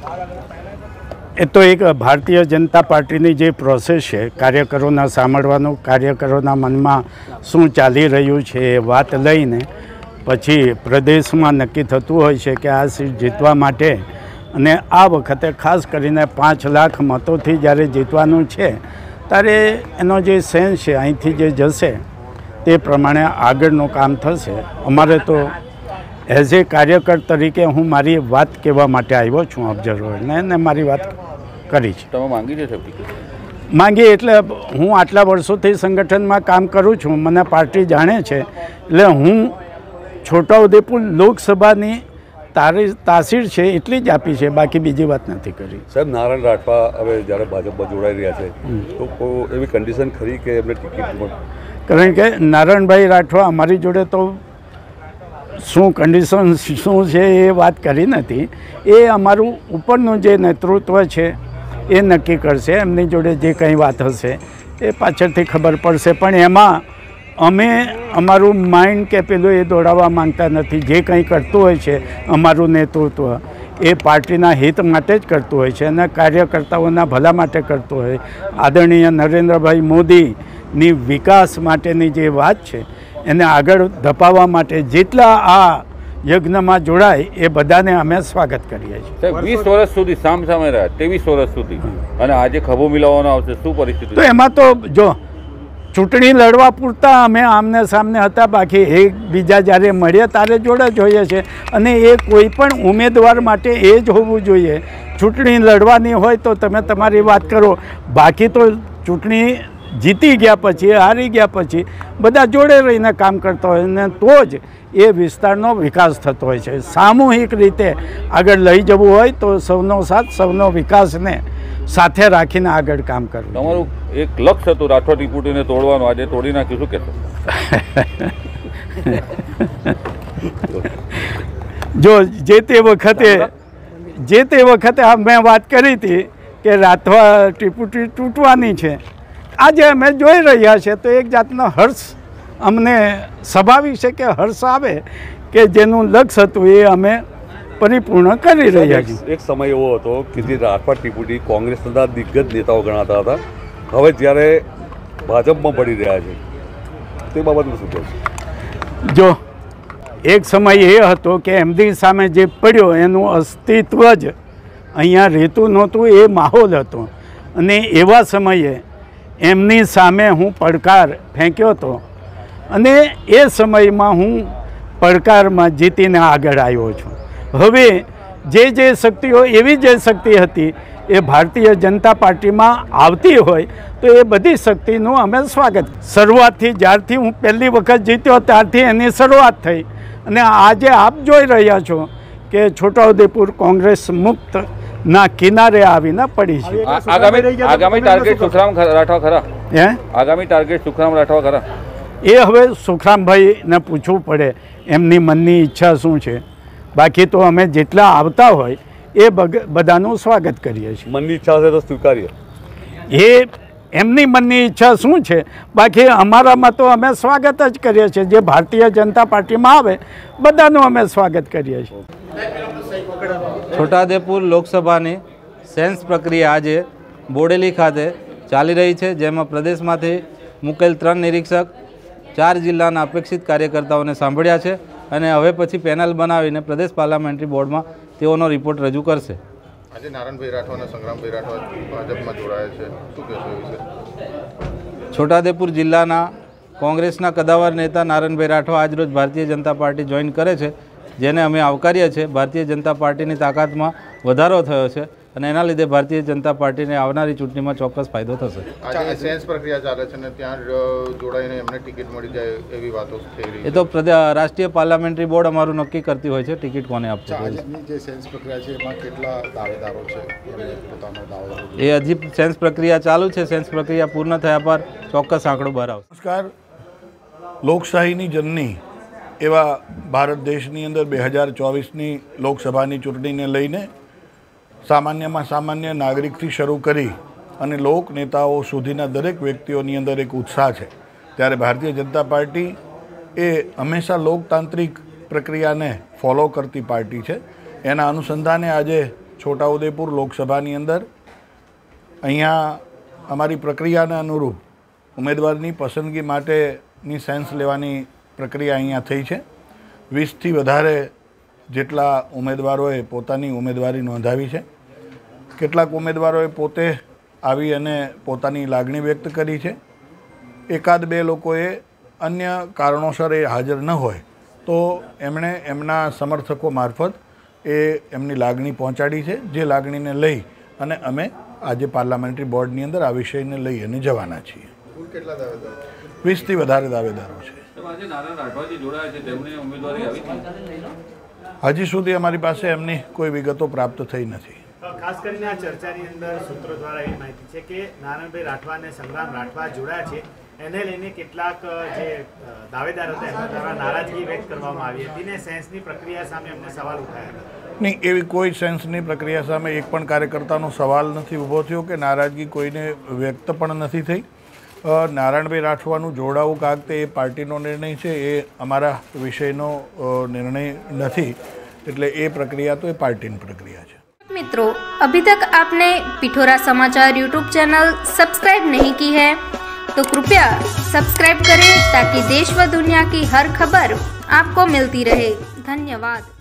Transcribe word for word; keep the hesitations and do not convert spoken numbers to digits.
એ તો એક ભારતીય જનતા પાર્ટીની જે પ્રોસેસ છે, કાર્યકરોના સાંભળવાનું, કાર્યકરોના મનમાં શું ચાલી રહ્યું છે એ વાત લઈને પછી પ્રદેશમાં નક્કી થતું હોય છે કે આ સીટ જીતવા માટે અને આ વખતે ખાસ કરીને પાંચ લાખ મતોથી જ્યારે જીતવાનું છે ત્યારે એનો જે સેન્સ છે અહીંથી જે જશે તે પ્રમાણે આગળનું કામ થશે. અમારે તો એઝ એ કાર્યકર તરીકે હું મારી વાત કહેવા માટે આવ્યો છું ઓબ્ઝર્વરને, અને મારી વાત કરી છે. તમે માંગી છે? માંગી એટલે હું આટલા વર્ષોથી સંગઠનમાં કામ કરું છું, મને પાર્ટી જાણે છે, એટલે હું છોટાઉદેપુર લોકસભાની તારી તાસીર છે એટલી જ આપી છે, બાકી બીજી વાત નથી કરી. સાહેબ, નારાયણ રાઠવા હવે જ્યારે ભાજપમાં જોડાઈ રહ્યા છે તો એવી કન્ડિશન ખરી કે એમને ટિકિટ મળે? કારણ કે નારાયણભાઈ રાઠવા અમારી જોડે તો શું કન્ડિશન શું છે એ વાત કરી નથી. એ અમારું ઉપરનું જે નેતૃત્વ છે એ નક્કી કરશે. એમની જોડે જે કંઈ વાત હશે એ પાછળથી ખબર પડશે. પણ એમાં અમે અમારું માઇન્ડ કે પેલું એ દોડાવવા માંગતા નથી. જે કંઈ કરતું હોય છે અમારું નેતૃત્વ એ પાર્ટીના હિત માટે જ કરતું હોય છે અને કાર્યકર્તાઓના ભલા માટે કરતું હોય. આદરણીય નરેન્દ્રભાઈ મોદીની વિકાસ માટેની જે વાત છે એને આગળ ધપાવવા માટે જેટલા આ યજ્ઞમાં જોડાય એ બધાને અમે સ્વાગત કરીએ છીએ. વીસ વર્ષ સુધી સામ સામે રહ્યા, ત્રેવીસ વર્ષ સુધી, અને આજે ખભો મિલાવવાનો આવશે, શું પરિસ્થિતિ? તો એમાં તો જો ચૂંટણી લડવા પૂરતા અમે આમને સામને હતા, બાકી એકબીજા જ્યારે મળીએ ત્યારે જોડે જ હોઈએ છીએ. અને એ કોઈ પણ ઉમેદવાર માટે એ જ હોવું જોઈએ. ચૂંટણી લડવાની હોય તો તમે તમારી વાત કરો, બાકી તો ચૂંટણી જીતી ગયા પછી, હારી ગયા પછી બધા જોડે રહીને કામ કરતા હોય ને તો જ એ વિસ્તારનો વિકાસ થતો હોય છે. સામૂહિક રીતે આગળ લઈ જવું હોય તો સૌનો સાથ, સૌનો વિકાસને સાથે રાખીને આગળ કામ કરવું. તમારું એક લક્ષ્ય હતું રાઠોડ ત્રિપુટીને તોડવાનું, આજે તોડી નાખ્યું, શું કહેશો? જો જે તે વખતે જે તે વખતે મેં વાત કરી હતી કે રાઠવા ત્રિપુટી તૂટવાની છે, આજે અમે જોઈ રહ્યા છે તો એક જાતનો હર્ષ અમને સ્વાભાવિક છે કે હર્ષ આવે કે જેનું લક્ષ્ય હતું એ અમે પરિપૂર્ણ કરી રહ્યા છીએ. એક સમય એવો હતો કે જે રાઠવા ત્રિપુટી કોંગ્રેસના દિગ્ગજ નેતાઓ ગણાતા હતા, હવે જ્યારે ભાજપમાં પડી રહ્યા છે તે બાબતમાં શું કહેશો? જો એક સમય એ હતો કે એમની સામે જે પડ્યો એનું અસ્તિત્વ જ અહીંયા રહેતું નહોતું, એ માહોલ હતો. અને એવા સમયે એમની સામે હું પડકાર ફેંક્યો હતો અને એ સમયમાં હું પડકારમાં જીતીને આગળ આવ્યો છું. હવે જે જે શક્તિઓ એવી જે શક્તિ હતી એ ભારતીય જનતા પાર્ટીમાં આવતી હોય તો એ બધી શક્તિનું અમે સ્વાગત. શરૂઆતથી જ્યારથી હું પહેલી વખત જીત્યો ત્યારથી એની શરૂઆત થઈ અને આજે આપ જોઈ રહ્યા છો કે છોટાઉદેપુર કોંગ્રેસ મુક્ત ના કિનારે આવીને પડી છે. આગામી આગામી ટાર્ગેટ સુખરામ રાઠવા ખરા? હે, આગામી ટાર્ગેટ સુખરામ રાઠવા ખરા? એ હવે સુખરામભાઈને પૂછવું પડે એમની મનની ઈચ્છા શું છે. બાકી તો અમે જેટલા આવતા હોય એ બધાનું સ્વાગત કરીએ છીએ. મનની ઈચ્છા હશે તો સ્વીકારીએ. એ એમની મનની ઈચ્છા શું છે, બાકી અમારામાં તો અમે સ્વાગત જ કરીએ છીએ. જે ભારતીય જનતા પાર્ટીમાં આવે બધાનું અમે સ્વાગત કરીએ છીએ. છોટાઉદેપુર લોકસભાની સેન્સ પ્રક્રિયા આજે બોડેલી ખાતે ચાલી રહી છે, જેમાં પ્રદેશમાંથી મુકેલ ત્રણ નિરીક્ષક ચાર જિલ્લાના અપેક્ષિત કાર્યકર્તાઓને સાંભળ્યા છે અને હવે પછી પેનલ બનાવીને પ્રદેશ પાર્લામેન્ટરી બોર્ડમાં તેઓનો રિપોર્ટ રજૂ કરશે. આજે નારાયણભાઈ રાઠવા અને સંગ્રામભાઈ રાઠવા ભાજપમાં જોડાયા છે, શું કહેશો એ વિશે? છોટાઉદેપુર જિલ્લાના કોંગ્રેસના કદાવર નેતા નારાયણભાઈ રાઠવા આજરોજ ભારતીય જનતા પાર્ટી જોઈન કરે છે, જેને અમે આવકારીએ છીએ. ભારતીય જનતા પાર્ટીની તાકાતમાં વધારો થયો છે અને એના લીધે ભારતીય જનતા પાર્ટીને આવનારી ચૂંટણીમાં ચોક્કસ ફાયદો થશે. આજે સેન્સ પ્રક્રિયા ચાલે છે અને ત્યાં જોડાઈને એમને ટિકિટ મળી જાય એવી વાતો થઈ રહી છે. એ તો રાષ્ટ્રીય પાર્લામેન્ટરી બોર્ડ અમારું નક્કી કરતી હોય છે ટિકિટ કોને આપશે. આજની જે સેન્સ પ્રક્રિયા છે એમાં કેટલા દાવેદારો છે, પોતાનો દાવો? એ હજી સેન્સ પ્રક્રિયા ચાલુ છે. સેન્સ પ્રક્રિયા પૂર્ણ થયા પર ચોક્કસ આંકડો બહાર આવશે. નમસ્કાર. લોકશાહીની જનની એવા ભારત દેશની અંદર બે હજાર ચોવીસની લોકસભાની ચૂંટણીને લઈને સામાન્યમાં સામાન્ય નાગરિકથી શરૂ કરી અને લોક નેતાઓ સુધીના દરેક વ્યક્તિઓની અંદર એક ઉત્સાહ છે. ત્યારે ભારતીય જનતા પાર્ટી એ હંમેશા લોકતાંત્રિક પ્રક્રિયાને ફોલો કરતી પાર્ટી છે. એના અનુસંધાને આજે છોટાઉદેપુર લોકસભાની અંદર અહીંયા અમારી પ્રક્રિયાને અનુરૂપ ઉમેદવારની પસંદગી માટેની સેન્સ લેવાની પ્રક્રિયા અહીંયા થઈ છે. વીસથી વધારે જેટલા ઉમેદવારોએ પોતાની ઉમેદવારી નોંધાવી છે. કેટલાક ઉમેદવારોએ પોતે આવી અને પોતાની લાગણી વ્યક્ત કરી છે. એકાદ બે લોકોએ અન્ય કારણોસર એ હાજર ન હોય તો એમણે એમના સમર્થકો મારફત એ એમની લાગણી પહોંચાડી છે, જે લાગણીને લઈ અને અમે આજે પાર્લામેન્ટરી બોર્ડની અંદર આ વિષયને લઈ અને જવાના છીએ. કુલ કેટલા દાવેદારો? વીસથી વધારે દાવેદારો છે. આજે નારાયણ રાઠવાજી જોડાયા છે, તેમની ઉમેદવારી આવી છે? હજી સુધી અમારી પાસે એમની કોઈ વિગતો પ્રાપ્ત થઈ નથી. ખાસ કરીને આ ચર્ચાની અંદર સૂત્રો દ્વારા એવી માહિતી છે કે નારાયણભાઈ રાઠવા અને સંગ્રામ રાઠવા જોડાયા છે, એને લઈને કેટલાક જે દાવેદાર હતા એમના દ્વારા નારાજગી વ્યક્ત કરવામાં આવી હતી ને સેન્સની પ્રક્રિયા સામે એમને સવાલ ઉઠાયા હતા. નહીં, એવી કોઈ સેન્સની પ્રક્રિયા સામે એક પણ કાર્યકર્તાનો સવાલ નથી ઊભો થયો કે નારાજગી કોઈને વ્યક્ત પણ નથી થઈ. નારાયણભાઈ રાઠવાનું જોડાવું કાંક તે એ પાર્ટીનો નિર્ણય છે, એ અમારા વિષયનો નિર્ણય નથી. એટલે એ પ્રક્રિયા તો એ પાર્ટીની પ્રક્રિયા છે. मित्रों, अभी तक आपने पिठोरा समाचार यूट्यूब चैनल सब्सक्राइब नहीं की है तो कृपया सब्सक्राइब करें ताकि देश व दुनिया की हर खबर आपको मिलती रहे. धन्यवाद.